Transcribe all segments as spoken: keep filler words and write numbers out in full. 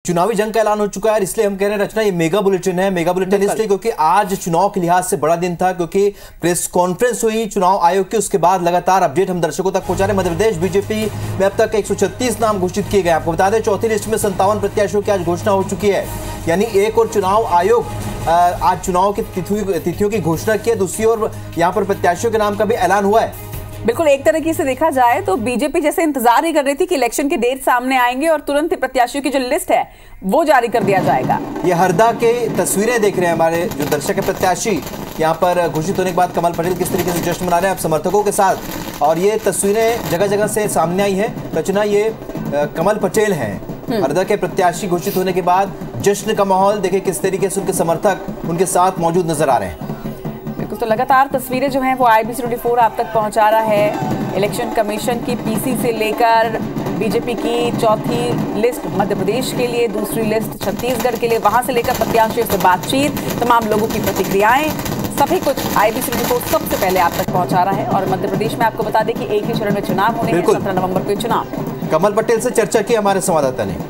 चुनावी जंग का ऐलान हो चुका है, इसलिए हम कह रहे हैं रचना ये मेगा बुलेटिन है। मेगा बुलेटिन इसलिए क्योंकि आज चुनाव के लिहाज से बड़ा दिन था, क्योंकि प्रेस कॉन्फ्रेंस हुई चुनाव आयोग की, उसके बाद लगातार अपडेट हम दर्शकों तक पहुंचा रहे। मध्य प्रदेश बीजेपी में अब तक एक सौ छत्तीस नाम घोषित किए गए। आपको बता दें चौथी लिस्ट में संतावन प्रत्याशियों की आज घोषणा हो चुकी है। यानी एक और चुनाव आयोग आज चुनाव की तिथियों की घोषणा की है, दूसरी ओर यहाँ पर प्रत्याशियों के नाम का भी ऐलान हुआ है। बिल्कुल, एक तरीके से देखा जाए तो बीजेपी जैसे इंतजार ही कर रही थी कि इलेक्शन के डेट सामने आएंगे और तुरंत ही प्रत्याशियों की जो लिस्ट है वो जारी कर दिया जाएगा। ये हरदा के तस्वीरें देख रहे हैं हमारे जो दर्शक है, प्रत्याशी यहाँ पर घोषित होने के बाद कमल पटेल किस तरीके से जश्न मना रहे हैं आप समर्थकों के साथ, और ये तस्वीरें जगह जगह से सामने आई है। रचना ये कमल पटेल हैं, हरदा के प्रत्याशी घोषित होने के बाद जश्न का माहौल देखिए किस तरीके से उनके समर्थक उनके साथ मौजूद नजर आ रहे हैं। तो लगातार तस्वीरें जो हैं वो आई बी सी चौबीस आप तक पहुंचा रहा है। इलेक्शन कमीशन की पी सी से लेकर बीजेपी की चौथी लिस्ट मध्य प्रदेश के लिए, दूसरी लिस्ट छत्तीसगढ़ के लिए, वहां से लेकर प्रत्याशियों से बातचीत, तमाम लोगों की प्रतिक्रियाएं, सभी कुछ आई बी सी चौबीस सबसे पहले आप तक पहुंचा रहा है। और मध्य प्रदेश में आपको बता दें कि एक ही चरण में चुनाव होने हैं, सत्रह नवंबर को चुनाव। कमल पटेल से चर्चा की हमारे संवाददाता ने।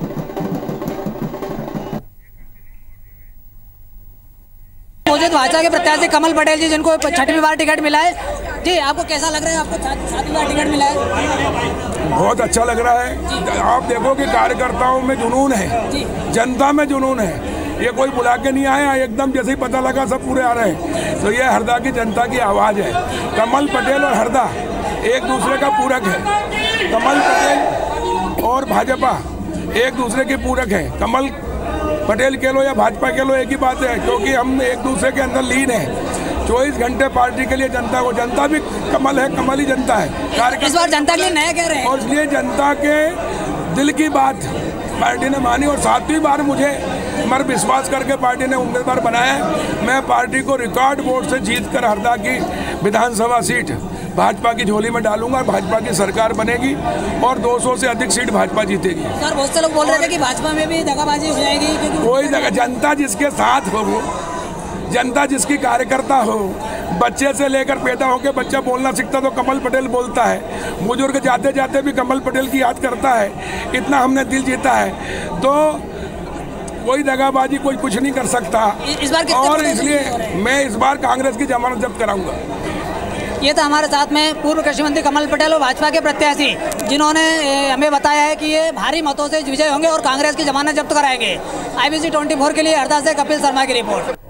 मौजूद भाजपा के प्रत्याशी कमल पटेल जी, जिनको छठवीं बार टिकट मिला है जी, आपको कैसा लग रहा है? आपको सातवीं बार टिकट मिला है? बहुत अच्छा लग रहा है। आप देखो कि कार्यकर्ताओं में जुनून है, जनता में जुनून है। ये कोई बुला के नहीं आया, एकदम जैसे ही पता लगा सब पूरे आ रहे हैं। तो ये हरदा की जनता की आवाज़ है। कमल पटेल और हरदा एक दूसरे का पूरक है। कमल पटेल और भाजपा एक दूसरे के पूरक है। कमल पटेल कह लो या भाजपा कह लो एक ही बात है, क्योंकि हम एक दूसरे के अंदर लीन है। चौबीस घंटे पार्टी के लिए जनता को, जनता भी कमल है, कमल ही जनता है। इस बार जनता के लिए नया कह रहे हैं और इसलिए जनता के दिल की बात पार्टी ने मानी और सातवीं बार मुझे मर विश्वास करके पार्टी ने उम्मीदवार बनाया। मैं पार्टी को रिकॉर्ड वोट से जीत कर हरदा की विधानसभा सीट भाजपा की झोली में डालूंगा। भाजपा की सरकार बनेगी और दो सौ से अधिक सीट भाजपा जीतेगी। सर, बहुत से लोग बोल रहे थे कि भाजपा में भी दगाबाजी हो जाएगी, क्योंकि कोई जगह जनता जिसके साथ हो, वो जनता जिसकी कार्यकर्ता हो, बच्चे से लेकर पैदा होकर बच्चा बोलना सीखता तो कमल पटेल बोलता है, बुजुर्ग जाते जाते भी कमल पटेल की याद करता है। इतना हमने दिल जीता है, तो कोई दगाबाजी कोई कुछ नहीं कर सकता। इस बार और इसलिए मैं इस बार कांग्रेस की जमानत जब्त कराऊंगा। ये था हमारे साथ में पूर्व कृषि मंत्री कमल पटेल और भाजपा के प्रत्याशी, जिन्होंने हमें बताया है कि ये भारी मतों से विजय होंगे और कांग्रेस की जमानत जब्त कराएंगे। आई बी सी चौबीस के लिए हरदा से कपिल शर्मा की रिपोर्ट।